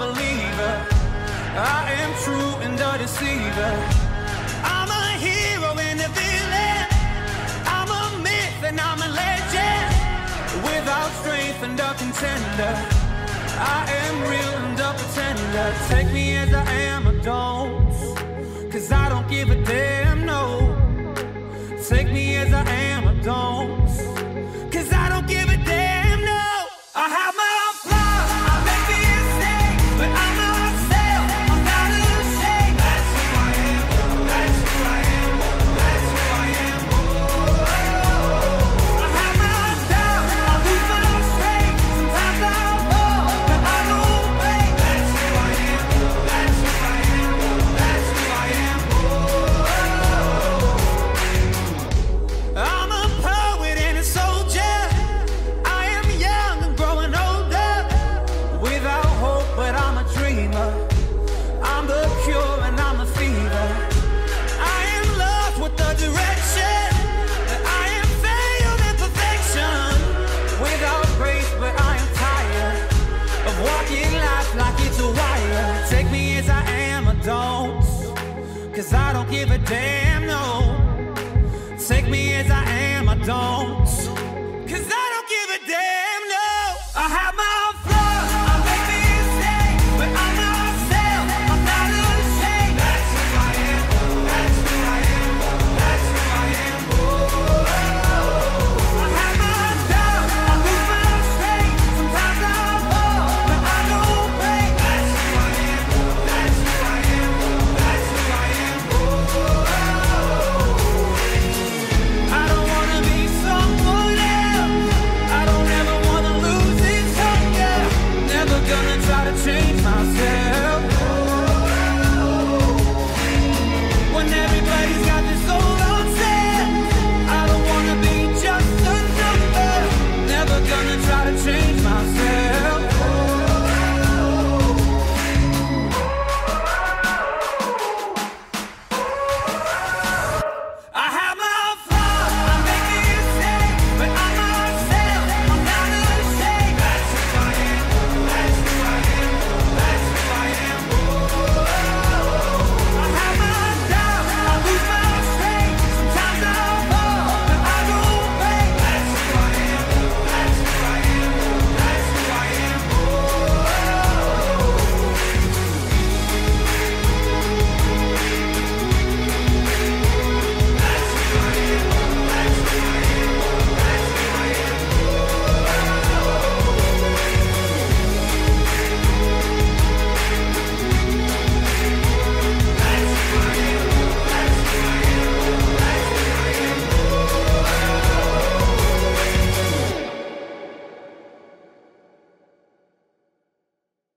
believer. I am true and the deceiver. I'm a hero and a villain. I'm a myth and I'm a legend. Without strength and a contender, I am real and a pretender. Take me as I am or don't, 'cause I don't give a damn, no. Take me as I am or don't, 'cause I don't give a damn, no. I have my own flaws, I make mistakes, but I'm myself, I'm not ashamed. That's who I am, that's who I am, that's who I am. I have my own doubts, I lose my strength, sometimes I fall, but I don't break. That's who I am, that's who I am, that's who I am. I'm a poet and a soldier. I am young and growing older. Without hope, but I'm a dreamer. I'm the cure and I'm the fever. I am lost with the direction. I am failed in perfection. Without grace, but I am tired of walking life like it's a wire. Take me as I am or don't, 'cause I don't give a damn, no. Take me as I am or don't, 'cause I don't give a damn, no. I have my